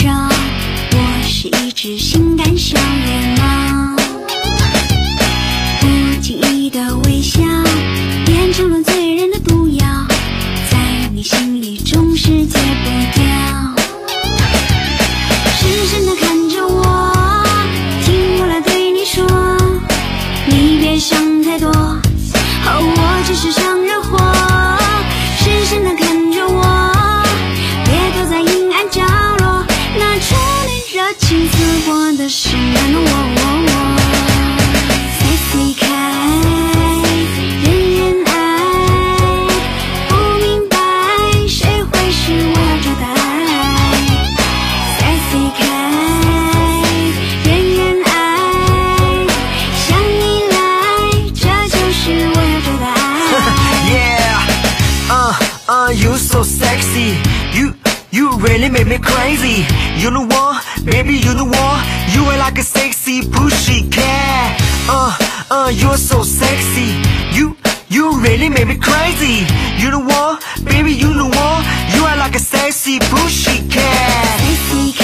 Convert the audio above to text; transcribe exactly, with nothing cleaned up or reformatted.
上，我是一只性感小野猫，不经意的微笑变成了醉人的毒药，在你心里总是戒不掉。深深的看着我，听我来对你说，你别想太多，哦，我只是想惹祸。深深的看着我，别躲在阴暗角落，那初恋热情似火的是难我我我。Sexy 可爱，人人爱，不明白谁会是我要找的爱。Sexy 可爱，人人爱，想你来，这就是我要找的爱。 Yeah, uh, uh, you so sexy. You, you really make me crazy. You know what, baby, you know what? You are like a sexy pushy cat. Uh, uh, you're so sexy. You, you really make me crazy. You know what, baby, you know what? You are like a sexy pushy cat. Sexy